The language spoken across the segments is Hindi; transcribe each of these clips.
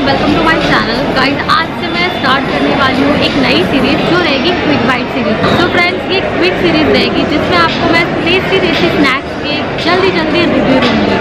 Welcome to my channel guys. आज से मैं स्टार्ट करने वाली हूँ एक नई सीरीज जो रहेगी क्विक बाइट सीरीज। तो फ्रेंड्स ये क्विक सीरीज रहेगी जिसमें आपको मैं टेस्टी स्नैक्स के जल्दी रिव्यू दूँगी।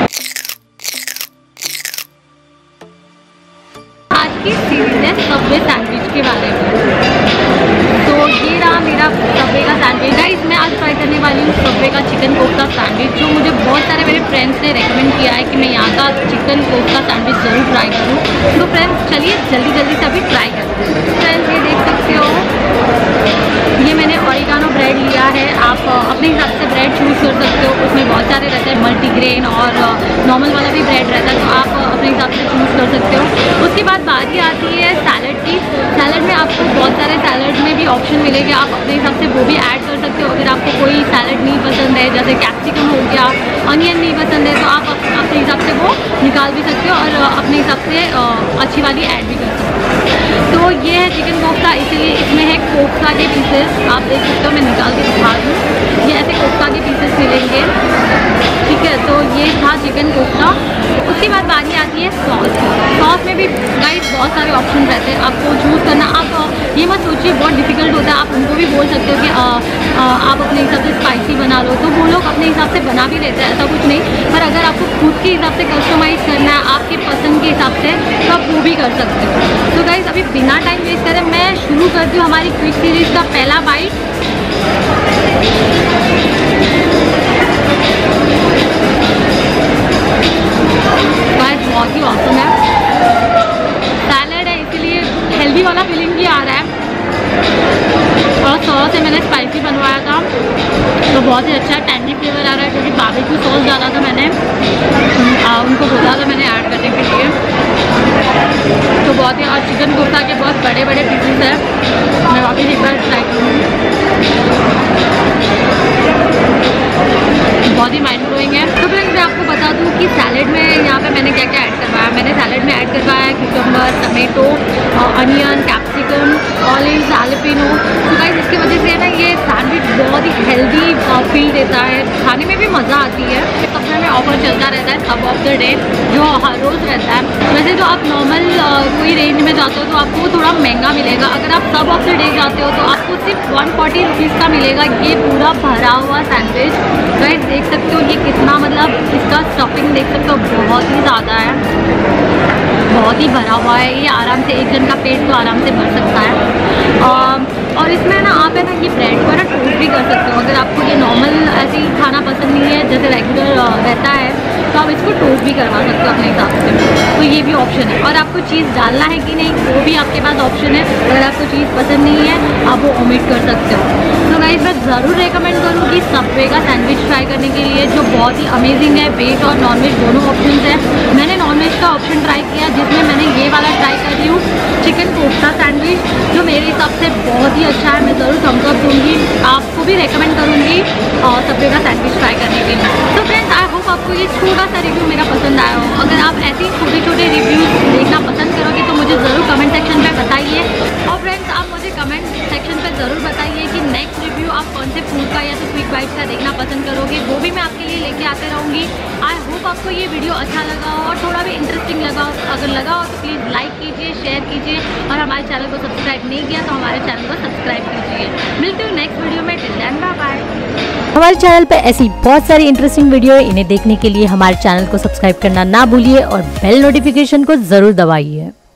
आज की सीरीज है सबवे सैंडविच के बारे में। तो ये रहा मेरा सबवे का सैंडविच। गाइस मैं आज ट्राई करने वाली हूँ सबवे का चिकन कोफ्ता सैंडविच, जो मुझे बहुत सारे मेरे फ्रेंड्स ने रेकमेंड किया है कि मैं यहाँ का चिकन कोफ्ता सैंडविच ज़रूर ट्राई करूँ। तो फ्रेंड्स चलिए जल्दी से अभी ट्राई करते हैं। फ्रेंड्स ये देख सकते हो, ये मैंने ऑरिगानो ब्रेड लिया है। आप अपने हिसाब से ब्रेड चूज़ कर सकते हो। उसमें बहुत सारे रहते हैं, मल्टीग्रेन और नॉर्मल वाला भी ब्रेड रहता है, तो आप अपने हिसाब से चूज़ कर सकते हो। उसके बाद बारी आती है सैलड की। सैलड में आपको बहुत सारे सैलड में भी ऑप्शन मिलेंगे, आप अपने हिसाब से वो भी ऐड कर सकते हो। अगर आपको कोई सैलड नहीं पसंद है, जैसे कैप्सिकम हो गया, अनियन नहीं पसंद है, तो आप अपने हिसाब से वो निकाल भी सकते हो और अपने हिसाब से अच्छी वाली ऐड भी कर सकते हो। तो ये है चिकन कोफ्ता, इसीलिए इसमें है कोफ्ता के पीसेस। आप देख सकते हो, मैं निकाल के दिखा दूँ। ये ऐसे कोफ्ता के पीसेस मिलेंगे, ठीक है। तो ये था चिकन कोफ्ता। उसके बाद बारी आती है सॉस में भी गाइस बहुत सारे ऑप्शन रहते हैं, आपको चूज़ करना। आप ये मत सोचिए बहुत डिफ़िकल्ट होता है, आप उनको भी बोल सकते हो कि आप अपने हिसाब से स्पाइसी बना लो, तो वो लोग अपने हिसाब से बना भी लेते हैं, ऐसा कुछ नहीं। पर अगर आपको खुद के हिसाब से कस्टमाइज़ करना है, आपके पसंद के हिसाब से, तो आप वो भी कर सकते हो। तो गाइस अभी बिना टाइम वेस्ट करें मैं शुरू करती हूँ हमारी क्विक सीरीज़ का पहला बाइट। बहुत ही ऑसम है। सैलड है इसीलिए हेल्दी वाला फीलिंग भी आ रहा है, और सॉस से मैंने स्पाइसी बनवाया था तो बहुत ही अच्छा टैंगी फ्लेवर आ रहा है, क्योंकि बारबेक्यू सॉस डाला था मैंने, उनको बोला था मैंने ऐड करने के लिए। तो बहुत ही, और चिकन कोफ्ता के बहुत बड़े पीसेस हैं। मैं वापस एक बार ट्राई करूँगी, बहुत ही माइंड ब्लोइंग है। तो फ्रेंड्स मैं आपको बता दूं कि सैलड में यहाँ पे मैंने क्या ऐड करवाया। मैंने सैलड में ऐड करवाया है cucumber, tomato, onion, capsicum, olives, jalapeno. तो गाइस इसकी वजह से ना ये सैंडविच बहुत ही हेल्दी फील देता है, खाने में भी मज़ा आती है। सबसे में ऑफर चलता रहता है सब ऑफ द डे, जो हर रोज़ रहता है। वैसे तो आप नॉर्मल कोई रेंज में जाते हो तो आपको थोड़ा महंगा मिलेगा। अगर आप सब ऑफ द डे जाते हो तो आपको सिर्फ 140 रुपीज़ का मिलेगा ये पूरा भरा हुआ सैंडविच। गाइस देख सकते हो ये कितना, मतलब इसका स्टफिंग देख सकते हो बहुत ही ज़्यादा है, बहुत ही भरा हुआ है। ये आराम से एक जन का पेट तो आराम से भर सकता है। और इसमें ना आप है ना ये ब्रेड को ना टोस्ट भी कर सकते हो। अगर आपको ये नॉर्मल ऐसे ही खाना पसंद नहीं है जैसे रेगुलर रहता है, तो आप इसको टोस्ट भी करवा सकते हो अपने हिसाब से। तो ये भी ऑप्शन है। और आपको चीज़ डालना है कि नहीं वो भी आपके पास ऑप्शन है। अगर आपको चीज़ पसंद नहीं है आप वो ओमिट कर सकते हो। तो गाइस मैं ज़रूर रेकमेंड करूँगी सबवे का सैंडविच ट्राई करने के लिए, जो बहुत ही अमेजिंग है। वेज और नॉनवेज दोनों ऑप्शन है। मैंने नॉनवेज का ऑप्शन ट्राई किया, जिसमें मैंने ये वाला ट्राई कर रही हूँ चिकन कोफ्ता सैंडविच, जो मेरे हिसाब से बहुत ही अच्छा है। मैं ज़रूर थम्स अप दूँगी, आपको भी रेकमेंड करूँगी और सबवे का सैंडविच ट्राई करने के लिए। तो फ्रेंड्स आई होप आपको ये छोटा सा रिव्यू मेरा पसंद आया हो। अगर आप ऐसे ही छोटे रिव्यूज़ देखना पसंद करोगे तो मुझे ज़रूर कमेंट सेक्शन में बताइए। और फ्रेंड्स आप मुझे कमेंट सेक्शन पर ज़रूर बताइए कि नेक्स्ट रिव्यू आप कौन से फूड का या तो क्विक बाइट का देखना पसंद करोगे, वो भी मैं आपके लिए लेके आते रहूँगी। आई होप आपको ये वीडियो अच्छा लगा हो और थोड़ा भी इंटरेस्टिंग लगा हो। अगर लगा हो तो प्लीज़ लाइक कीजिए, शेयर कीजिए, और हमारे चैनल को सब्सक्राइब नहीं किया तो हमारे चैनल को सब्सक्राइब कीजिए। मिलती हूँ नेक्स्ट वीडियो में, टिल देन बाय बाय। हमारे चैनल पर ऐसी बहुत सारी इंटरेस्टिंग वीडियो है, इन्हें देखने के लिए हमारे चैनल को सब्सक्राइब करना ना भूलिए और बेल नोटिफिकेशन को ज़रूर दबाइए।